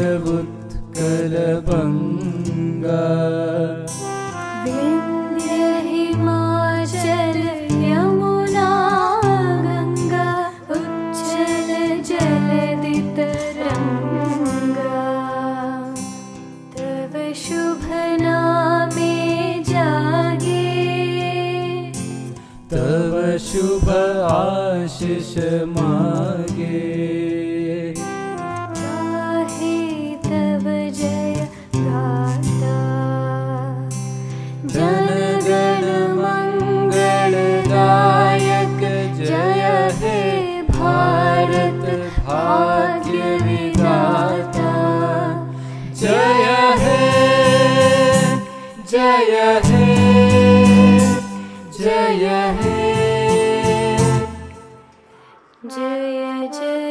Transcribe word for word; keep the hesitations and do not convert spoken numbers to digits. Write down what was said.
केशवुत्कलबङ्गा विन्ध्य हिमाचल यमुना गङ्गा उच्चल जलदितरङ्गा तव शुभ नामे जागे तव शुभ आशीष मागे गाहे तव जय गाता जनगण मंगलदायक जय हे भारत भाग्य विधाता जय हे जय हे जय हे जय जय